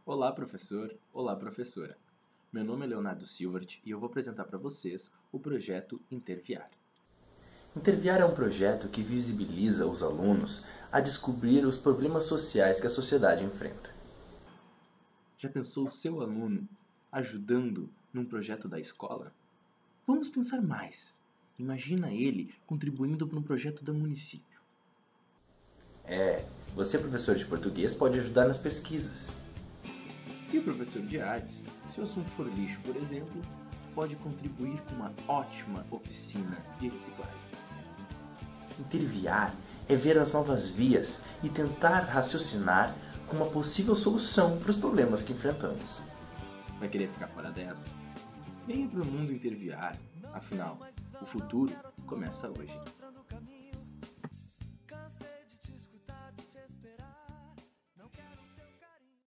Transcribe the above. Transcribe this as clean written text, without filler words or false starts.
Olá, professor! Olá, professora! Meu nome é Leonardo Silvert e eu vou apresentar para vocês o projeto Interviar. Interviar é um projeto que visibiliza os alunos a descobrir os problemas sociais que a sociedade enfrenta. Já pensou o seu aluno ajudando num projeto da escola? Vamos pensar mais. Imagina ele contribuindo para um projeto do município. Você, professor de português, pode ajudar nas pesquisas. E o professor de artes, se o assunto for lixo, por exemplo, pode contribuir com uma ótima oficina de reciclagem. Interviar é ver as novas vias e tentar raciocinar com uma possível solução para os problemas que enfrentamos. Vai querer ficar fora dessa? Venha para o mundo Interviar, afinal, o futuro começa hoje.